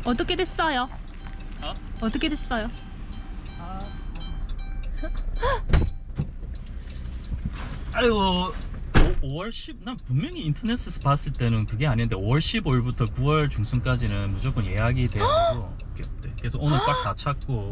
어떻게 됐어요? 어? 어떻게 됐어요? 아이고 5월 10, 난 분명히 인터넷에서 봤을 때는 그게 아닌데 5월 15일부터 9월 중순까지는 무조건 예약이 돼야 되고 그래서 오늘 꽉 다 찼고.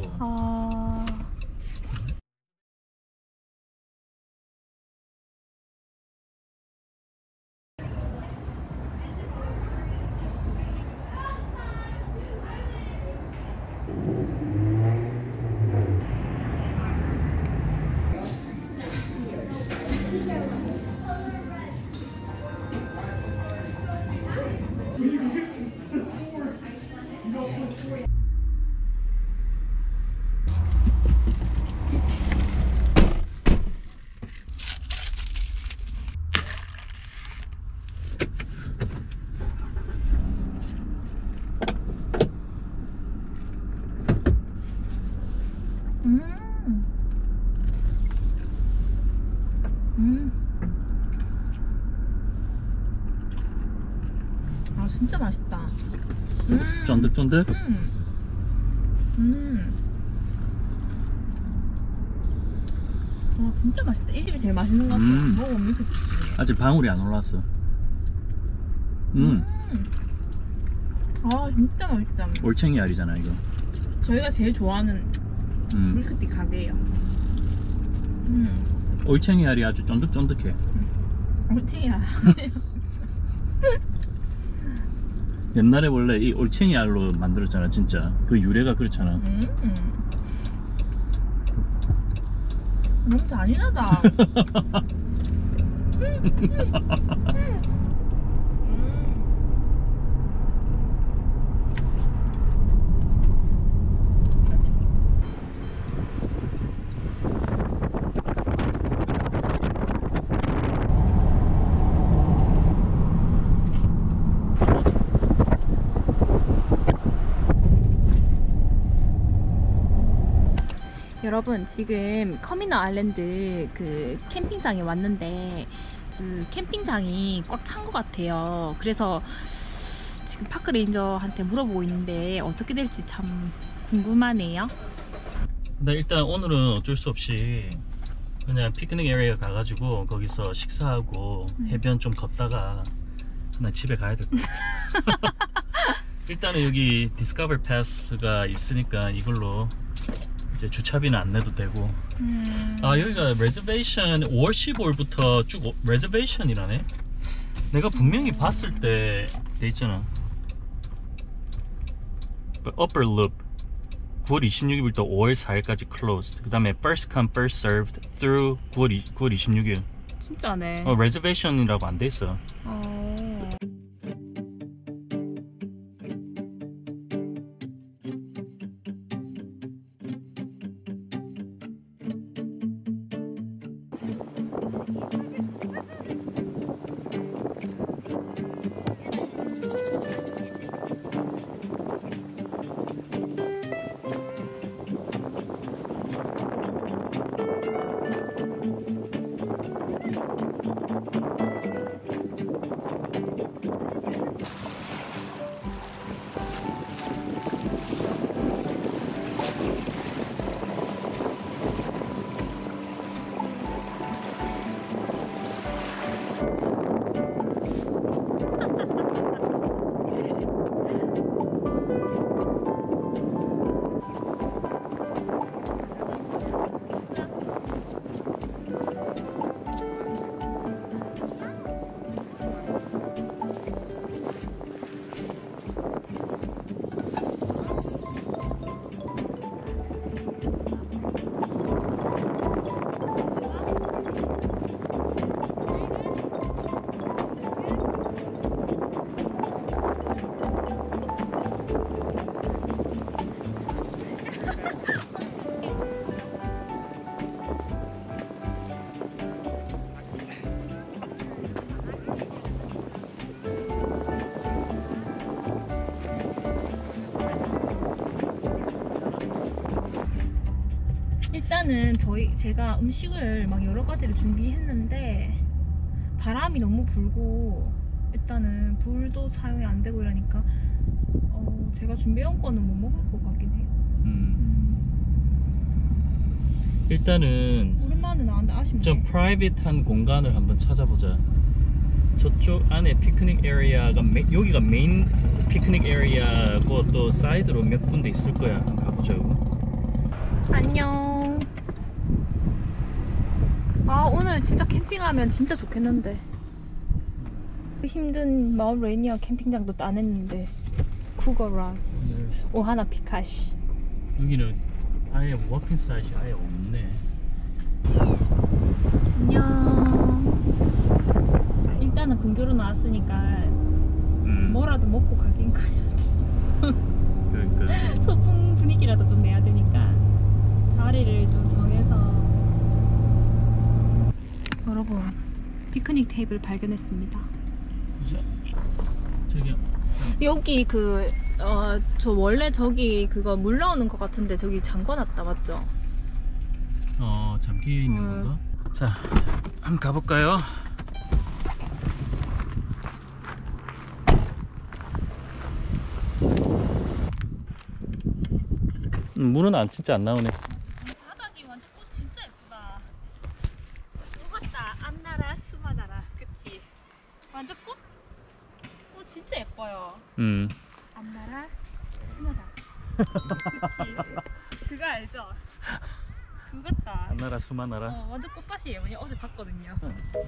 아 진짜 맛있다. 쫀득쫀득? 아 진짜 맛있다. 이 집이 제일 맛있는 것 같아. 먹어보면 밀크티지. 아직 방울이 안 올라왔어. 아 진짜 맛있다. 올챙이 알이잖아 이거. 저희가 제일 좋아하는 밀크티 가게예요. 올챙이 알이 아주 쫀득쫀득해. 올챙이야. 옛날에 원래 이 올챙이 알로 만들었잖아 진짜. 그 유래가 그렇잖아. 너무 잔인하다. 여러분 지금 커미너 아일랜드 그 캠핑장에 왔는데 그 캠핑장이 꽉 찬 것 같아요. 그래서 지금 파크레인저한테 물어보고 있는데 어떻게 될지 참 궁금하네요. 근데 일단 오늘은 어쩔 수 없이 그냥 피크닉 에리어 가가지고 거기서 식사하고 해변 좀 걷다가 나 집에 가야 될 것 같아. 일단은 여기 디스커버 패스가 있으니까 이걸로 이제 주차비는 안 내도 되고. 아 여기가 레저베이션 5월 15일부터 쭉 레저베이션이라네. 내가 분명히 봤을 때 돼 있잖아. Upper Loop 9월 26일부터 5월 4일까지 closed. 그 다음에 first come first served through 9월 26일. 진짜네. 레저베이션이라고 안 돼 있어. 일단은 제가 음식을 막 여러 가지를 준비했는데 바람이 너무 불고 일단은 불도 사용이 안 되고 이러니까 제가 준비해온 거는 못 먹을 것 같긴 해요. 일단은 오랜만에 나왔는데 아쉽네. 좀 프라이빗한 공간을 한번 찾아보자. 저쪽 안에 피크닉 에리아가 여기가 메인 피크닉 에리아고 또 사이드로 몇 군데 있을 거야. 한번 가보자고. 안녕. 아 오늘 진짜 캠핑하면 진짜 좋겠는데. 힘든 마을 레이니어 캠핑장도 따냈는데 쿠거랑 오하나 피카시. 여기는 아예 워킹 사이트이 아예 없네. 안녕. 일단은 근교로 나왔으니까 뭐라도 먹고 가긴 가야 돼. 그러니까 소풍 분위기라도 좀 내야 되니까 자리를 좀 정해서. 여러분 피크닉 테이블 발견했습니다. 저기 여기 저 원래 저기 그거 물 나오는 것 같은데 저기 잠궈놨다 맞죠? 잠겨 있는 건가? 자, 한번 가볼까요? 물은 진짜 안 나오네. 바닥이 완전 꽃 진짜 예쁘다. 녹았다. 안나라 스마나라. 그치? 완전 꽃 진짜 예뻐요. 안나라 스마나라. 그치? 그거 알죠? 그거다. 안나라 수마나라. 완전 꽃밭이에요. 왜냐 어제 봤거든요.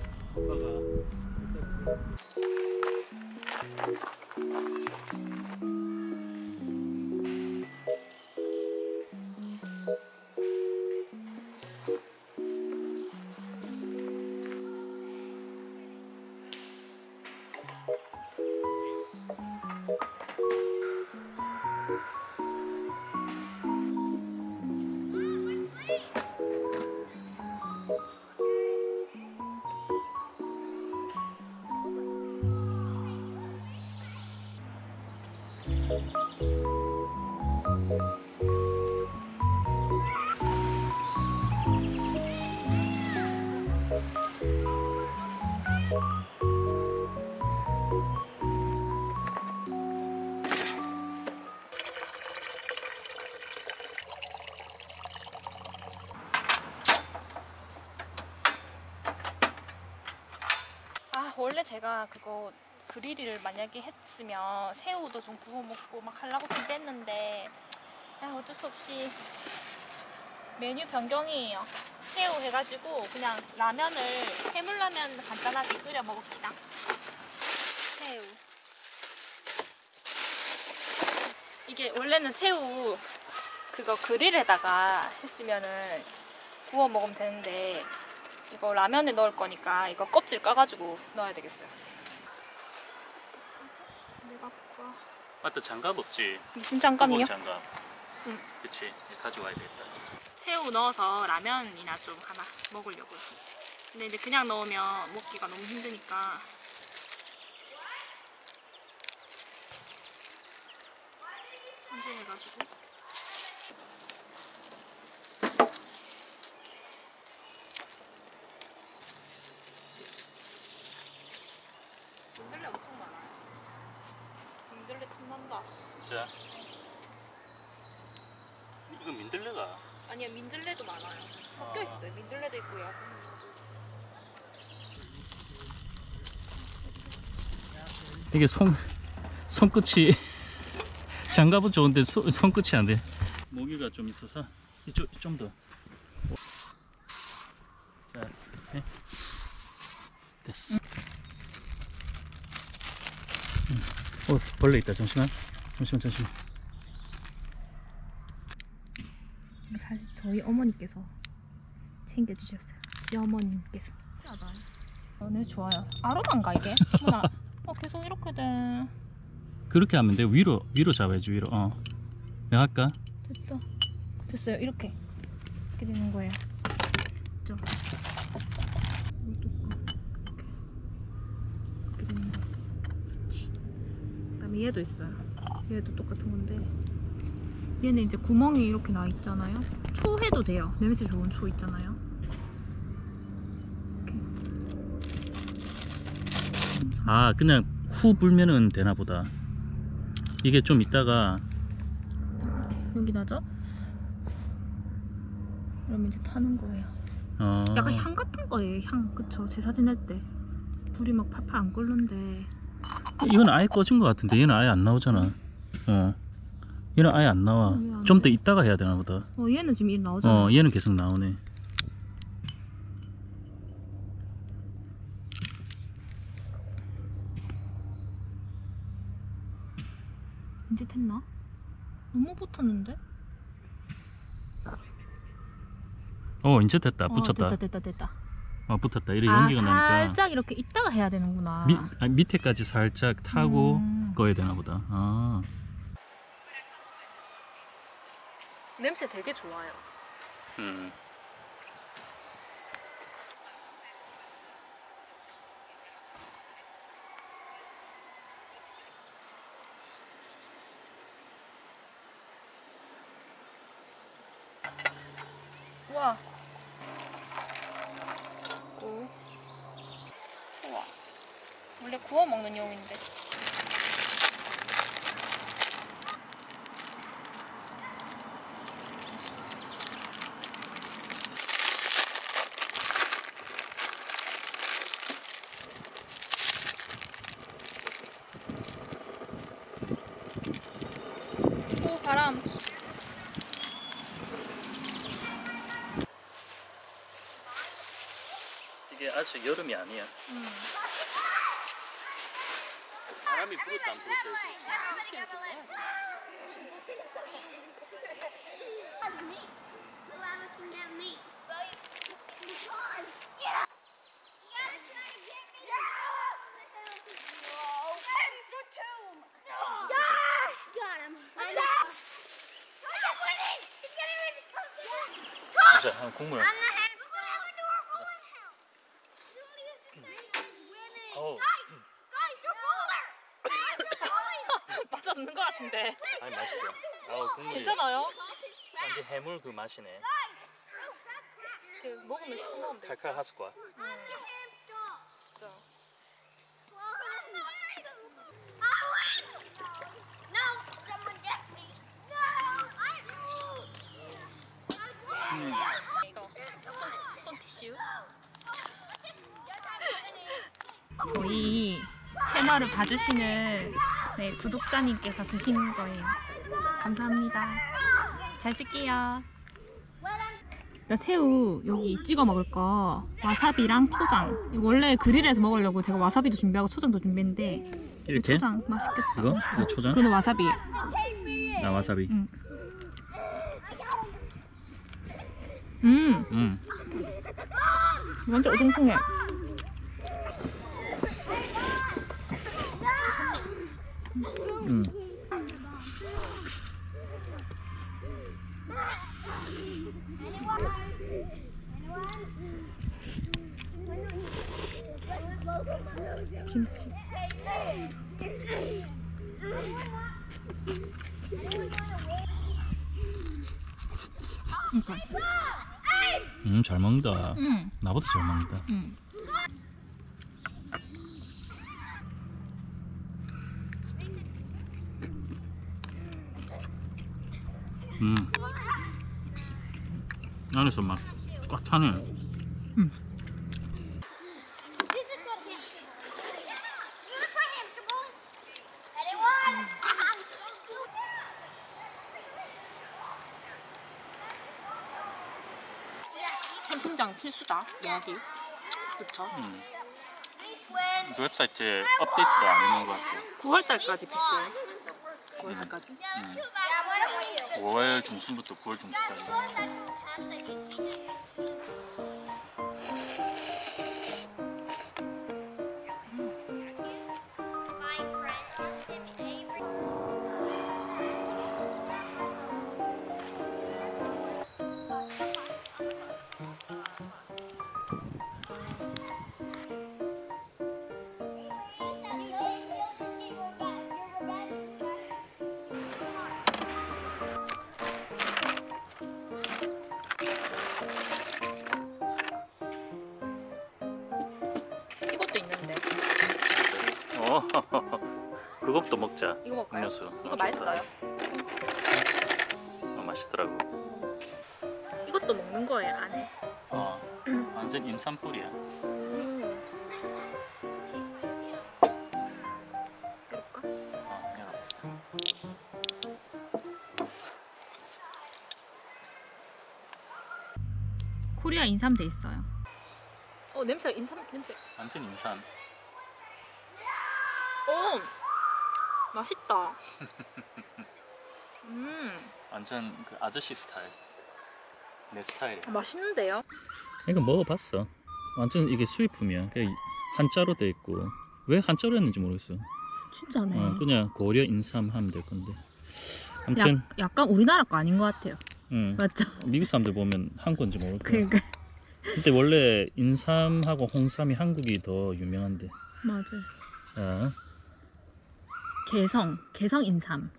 원래 제가 그거 그릴을 만약에 했으면 새우도 좀 구워 먹고 막 하려고 준비했는데 어쩔 수 없이 메뉴 변경이에요. 새우 해가지고 그냥 라면을 해물라면 간단하게 끓여 먹읍시다. 새우. 이게 원래는 새우 그거 그릴에다가 했으면은 구워 먹으면 되는데 이거 라면에 넣을 거니까 이거 껍질 까가지고 넣어야 되겠어요. 내가 볼까? 맞다, 장갑 없지? 무슨 장갑이요? 장갑. 응. 그치, 가져와야 되겠다. 새우 넣어서 라면이나 좀 하나 먹으려고요. 근데 이제 그냥 넣으면 먹기가 너무 힘드니까 손질해가지고. 민들레 엄청 많아요. 민들레 탐난다. 진짜? 이거 민들레가? 아니요, 민들레도 많아요. 섞여 있어요. 민들레도 있고 야생도. 이게 손끝이 장갑은 좋은데 손끝이 안 돼. 모기가 좀 있어서 이쪽 좀 더. 자, 네. 됐어. 벌레 있다. 잠시만. 사실 저희 어머니께서 챙겨주셨어요. 시어머님께서. 네, 좋아요. 아로마인가 이게? 계속 이렇게 돼. 그렇게 하면 돼. 위로 잡아야지. 위로. 내가 할까? 됐다. 됐어요. 이렇게 되는 거예요. 좀. 이렇게 되는 거. 좋지. 그다음에 얘도 있어요. 얘도 똑같은 건데 얘는 이제 구멍이 이렇게 나 있잖아요. 초 해도 돼요. 냄새 좋은 초 있잖아요. 그냥 후 불면은 되나 보다. 이게 좀 있다가 여기 나죠? 그럼 이제 타는 거예요. 어, 약간 향 같은 거예요. 향. 그쵸? 제 사진 할 때 불이 막 팔팔 안 끓는데. 이건 아예 꺼진 것 같은데 얘는 아예 안 나오잖아. 어, 얘는 아예 안 나와. 왜안 좀 더 돼? 있다가 해야 되나 보다. 얘는 지금 이 나오잖아. 어, 얘는 계속 나오네. 이제 됐나? 너무 붙었는데? 이제 됐다. 붙였다. 됐다. 붙었다. 이래 연기가 나니까 살짝 이렇게 있다가 해야 되는구나. 밑에까지 살짝 타고 꺼야 되나 보다. 아, 냄새 되게 좋아요. 와. 우와. 원래 구워 먹는 용인데. 오, 바람. 이게 아직 여름이 아니야. 바람이 불었다 안 불었다 해서. 자, 국물. 어우, 맛없는 것 같은데. 아니 맛있어. 국물이 괜찮아요? 완전 해물 그 맛이네. 그 먹으면 상관없는데. 칼칼 하스과. 진짜. 이거 손 티슈. 저희 채널을 봐주시는 구독자님께서 주신 거예요. 감사합니다. 잘 쓸게요. 나 새우 여기 찍어 먹을 거 와사비랑 초장. 이거 원래 그릴에서 먹으려고 제가 와사비도 준비하고 초장도 준비했는데 이렇게? 초장 맛있겠다. 이거 초장? 그거는 와사비. 아, 와사비. 완전 오동통해. 김치. 잘 먹는다. 나보다 잘 먹는다. 안에서 막 꽉 타네. 캠핑장 필수다. 여기. 그쵸? 그 웹사이트에 업데이트도 안 해놓은 것 같아. 9월달까지 필수예요. 9월달까지. 5월 중순부터 9월 중순까지. 그것도 먹자. 이거 먹을까요? 음료수. 이거 맛있어요. 맛있더라고. 이것도 먹는 거예요 안에. 완전 임산뿔이야. 그럴까? 코리아 인삼 돼 있어요. 냄새 인삼 냄새. 완전 임산. 맛있다. 완전 그 아저씨 스타일. 내 스타일이야. 맛있는데요? 이거 먹어봤어. 완전 이게 수입품이야. 그냥 한자로 돼 있고 왜 한자로 했는지 모르겠어. 진짜네. 그냥 고려 인삼 하면 될 건데. 아무튼 약간 우리나라 거 아닌 것 같아요. 맞죠? 미국 사람들 보면 한국인지 모를 거야. 그러니까. 근데 원래 인삼하고 홍삼이 한국이 더 유명한데. 맞아요. 자, 개성 인삼.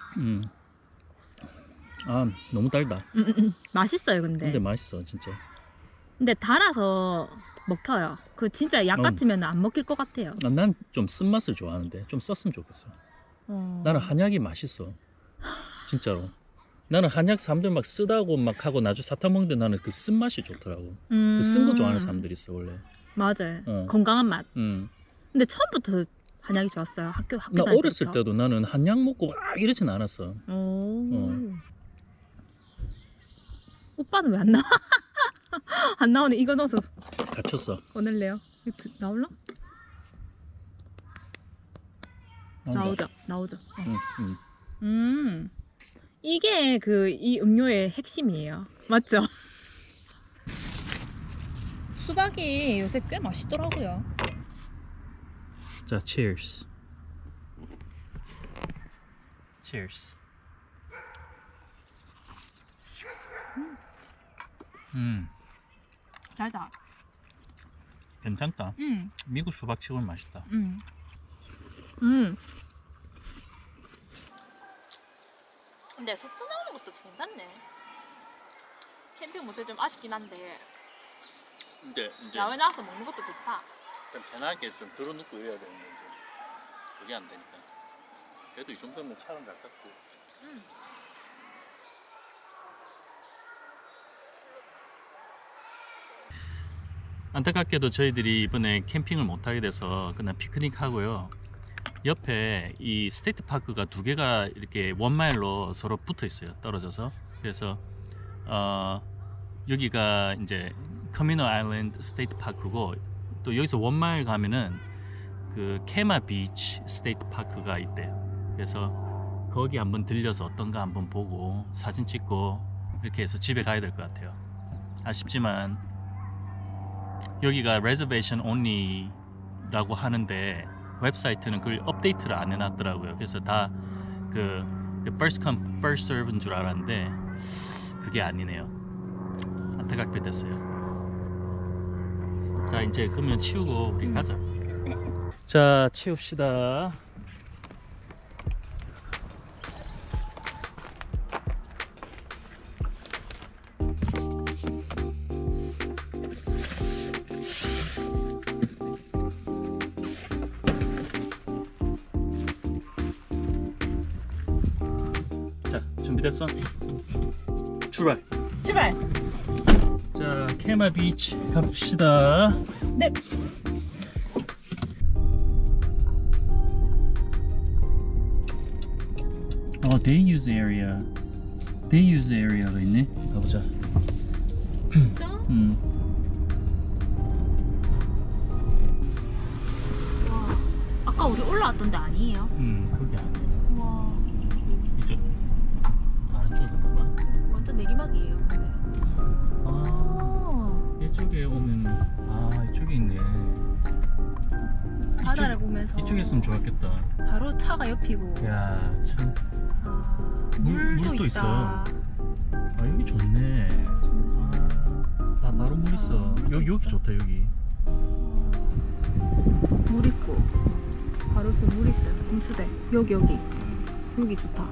너무 달다. 맛있어요 근데 맛있어 진짜. 근데 달아서 먹혀요. 그 진짜 약 같으면 안 먹힐 것 같아요. 난 좀 쓴맛을 좋아하는데 좀 썼으면 좋겠어. 나는 한약이 맛있어 진짜로. 나는 한약 사람들 막 쓰다고 막 하고 나중에 사탕 먹는데 나는 그 쓴맛이 좋더라고. 그 쓴 거 좋아하는 사람들이 있어 원래. 맞아요. 건강한 맛. 근데 처음부터 한약이 좋았어요. 학교 나 다닐 어렸을 때도 나는 한약 먹고 막 이러진 않았어. 오빠는 왜 안 나와? 안 나오네. 이거 넣어서 갇혔어. 꺼낼래요? 나올라? 나오죠. 이게 이 음료의 핵심이에요. 맞죠? 수박이 요새 꽤 맛있더라고요. 자, cheers. Cheers. 달다. 괜찮다. 미국 수박치고는 맛있다. 근데 소풍 나오는 것도 괜찮네. 캠핑 모델 좀 아쉽긴 한데 근데 이제 야외 나와서 먹는 것도 좋다. 좀 편하게 좀 들어눕고 이래야 되는데 그게 안 되니까. 그래도 이 정도면 차는 가깝고. 안타깝게도 저희들이 이번에 캠핑을 못 하게 돼서 그냥 피크닉 하고요. 옆에 이 스테이트 파크가 두 개가 이렇게 원마일로 서로 붙어 있어요. 떨어져서. 그래서 여기가 이제 커미너 아일랜드 스테이트 파크고, 또 여기서 원마일 가면은 그 케마 비치 스테이트 파크가 있대요. 그래서 거기 한번 들려서 어떤가 한번 보고 사진 찍고 이렇게 해서 집에 가야 될 것 같아요. 아쉽지만 여기가 reservation only라고 하는데 웹사이트는 그걸 업데이트를 안 해놨더라고요. 그래서 다 그 first come first serve인 줄 알았는데 그게 아니네요. 안타깝게 됐어요. 자, 이제 그러면 치우고 우리 가자. 자, 치웁시다. 자, 준비됐어? 출발! 출발! 자, 케마 비치 갑시다. 네! Day use area. Day use area가 있네. 가보자. 진짜? 와, 아까 우리 올라왔던 데 아니에요? 그게 아니에요. 와, 이쪽 아래쪽이다. 완전 내리막이에요. 근데. 이쪽에 오면 이쪽에 있네. 바다를 보면서 이쪽에 있으면 좋았겠다. 바로 차가 옆이고. 야, 참. 물도 있다. 있어. 여기 좋네. 바로 물 있어. 여기 좋다. 여기 물 있고 바로 옆에 물 있어요. 분수대. 여기 좋다.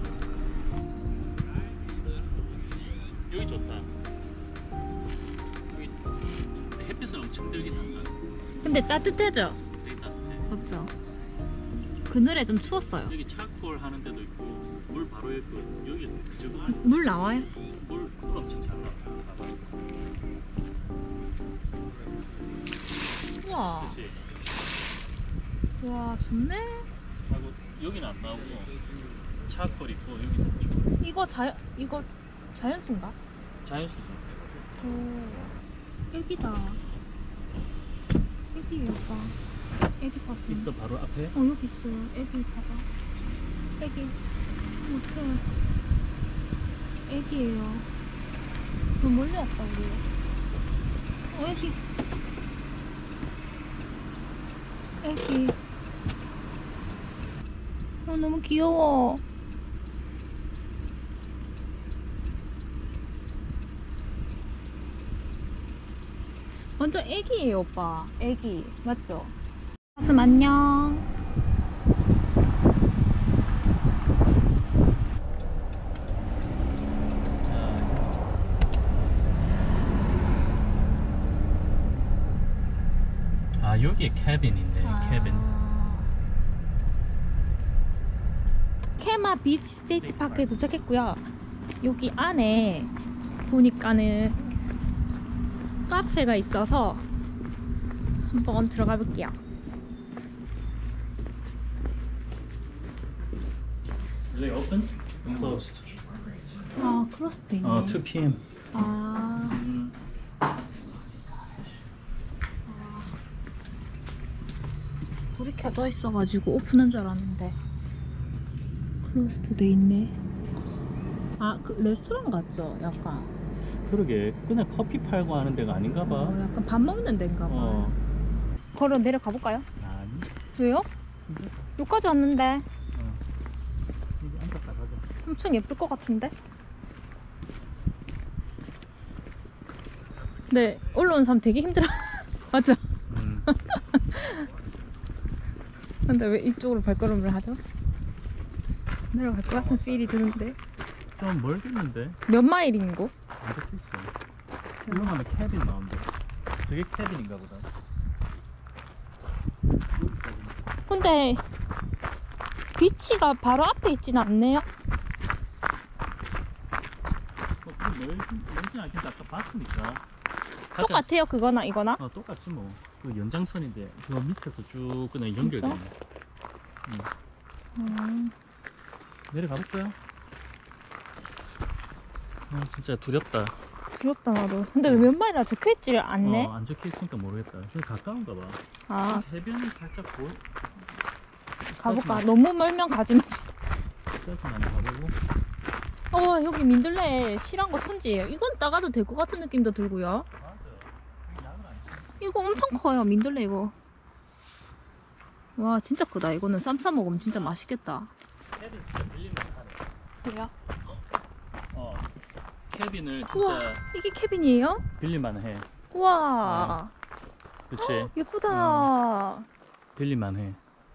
여기 좋다. 여기 햇빛을 엄청 들긴 한다. 근데 따뜻해져. 되게 따뜻해. 맞죠? 그늘에 좀 추웠어요. 여기 차콜 하는 데도 있고 물 바로 있고 여기 그저거 아니야? 물 나와요? 물 엄청 잘 나와요. 우와. 그렇지. 와, 좋네. 하고 여기는 안 나오고 차콜 있고 여기는 이거 자연수인가? 자연수죠. 오, 애기다. 애기 오빠. 애기 샀어. 있어 바로 앞에. 여기 있어요. 애기 봐봐. 애기. 어떡해. 애기예요. 너무 멀리 왔다 우리. 애기. 애기. 너무 귀여워. 완전 애기예요, 오빠. 애기. 맞죠? 가슴 안녕. 아 여기에 캐빈 있네. 캐빈. 케마 비치 스테이트 파크에 도착했고요. 여기 안에 보니까는 카페가 있어서 한번 들어가 볼게요. Are they open? Closed. 아, 클로스도 있네. 2 p.m. 아, 불이 켜져 있어가지고 오픈한 줄 알았는데 클로스도 돼 있네. 아, 그 레스토랑 같죠? 약간. 그러게 그냥 커피 팔고 하는 데가 아닌가 봐. 약간 밥 먹는 데인가 봐. 걸어 내려가 볼까요? 아니. 왜요? 여기까지 왔는데 여기 앉았다 가자. 엄청 예쁠 것 같은데? 네, 올라온 사람 되게 힘들어. 맞죠? 근데 왜 이쪽으로 발걸음을 하죠? 내려갈 것 같은 필이 드는데. 좀 멀겠는데? 몇 마일인고? 안 적혀있어. 이거 하면 캐빈 나온대. 저게 캐빈인가 보다. 근데 비치가 바로 앞에 있진 않네요. 멀진 않겠다. 아까 봤으니까. 가자. 똑같아요, 그거나 이거나? 똑같지 뭐. 그 연장선인데 그 밑에서 쭉 그냥 연결되네. 내려가 볼까요? 진짜 두렵다. 두렵다 나도. 근데 왜 몇 마일이라 적혀있지를 않네? 안 적혀있으니까 모르겠다. 좀 가까운가 봐. 아, 해변이 살짝 가볼까? 너무 멀면 가지 맙시다. 여기까지만 가보고. 여기 민들레 실한 거 천지예요. 이건 따가도 될 것 같은 느낌도 들고요. 이거 엄청 커요, 민들레 이거. 와, 진짜 크다. 이거는 쌈 싸 먹으면 진짜 맛있겠다. 캐빈 진짜 빌릴만 하네. 뭐야? 캐빈을 우와, 진짜 이게 캐빈이에요? 빌릴만 해. 우와, 그치? 예쁘다. 빌릴만 해.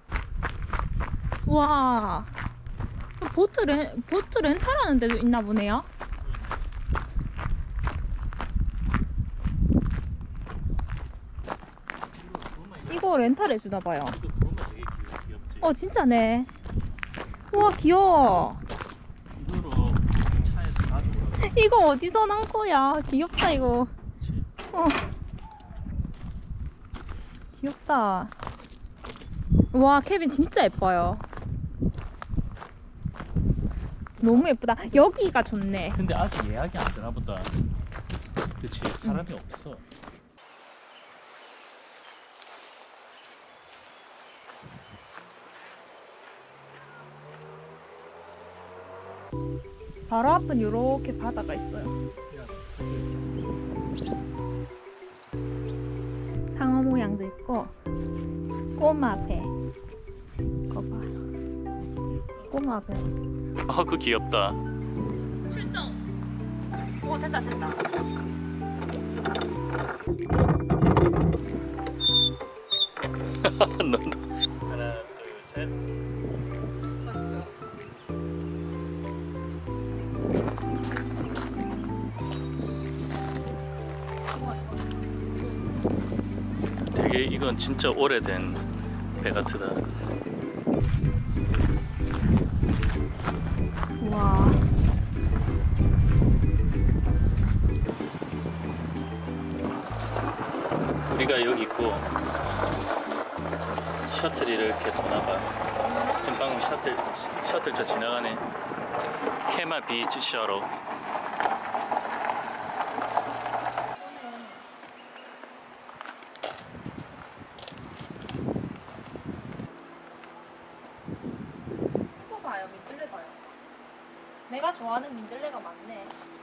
우와, 보트 렌탈하는 데도 있나 보네요. 이거 렌탈해 주나 봐요. 이거 부르면 되게 귀엽지? 진짜네. 우와, 귀여워. 이거로 차에서 가져오라고. 이거 어디서 난 거야? 귀엽다 이거. 그치? 귀엽다. 와, 케빈 진짜 예뻐요. 너무 예쁘다. 여기가 좋네. 근데 아직 예약이 안 되나 보다. 그치? 사람이 없어. 바로 앞은 이렇게 바다가 있어요. 상어 모양도 있고 꼬마 배. 이거 봐. 꼬마 배. 그거 귀엽다. 출동. 오, 됐다. 너도. 하나, 둘, 셋. 맞죠? 되게 이건 진짜 오래된 배 같으다. 우리가 여기 있고 셔틀이 이렇게 도나봐요. 지금 방금 셔틀차 지나가네. 케마 비치 셔틀. 이거 봐요, 민들레 봐요. 내가 좋아하는 민들레가 많네.